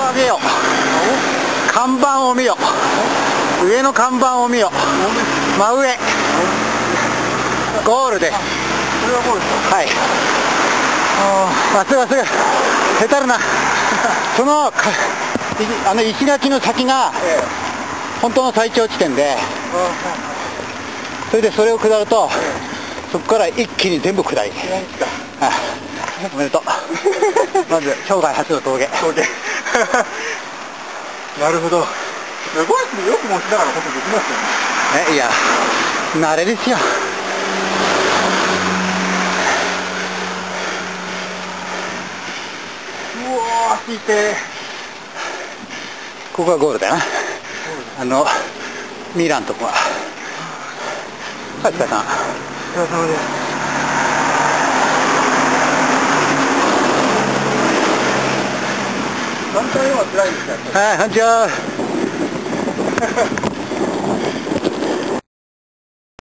は見よ。看板を見よ。上の看板を見よ。真上。ゴールです。 これはゴールですか？ はい。まっすぐまっすぐ。へたるな。その石垣の先が本当の最長地点で、それでそれを下ると、そこから一気に全部下り。おめでとう。まず生涯初の峠。 なるほど。ゴルフでよく持ちながらことできますよね。 いや、慣れですよ。 うわー、引いて。 ここがゴールだよな。ミランとこは。お疲れさん。お疲れ様です。反対は辛いですか？ はい、こんにちは。